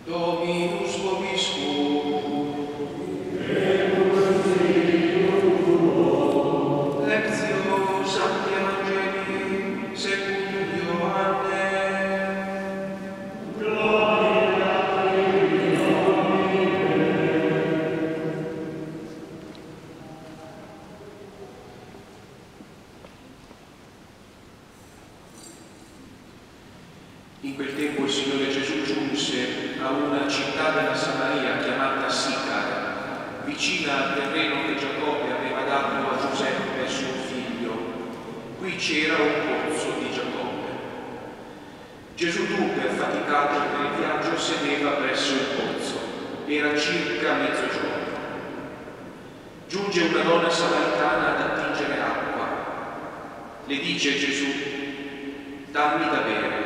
Dominus vobiscum. Lectio Sancti Evangelii secundum Ioanne. In quel tempo il Signore Gesù giunse a una città della Samaria chiamata Sicar, vicina al terreno che Giacobbe aveva dato a Giuseppe suo figlio. Qui c'era un pozzo di Giacobbe. Gesù dunque, affaticato per il viaggio, sedeva presso il pozzo. Era circa mezzogiorno. Giunge una donna samaritana ad attingere acqua. Le dice Gesù: dammi da bere.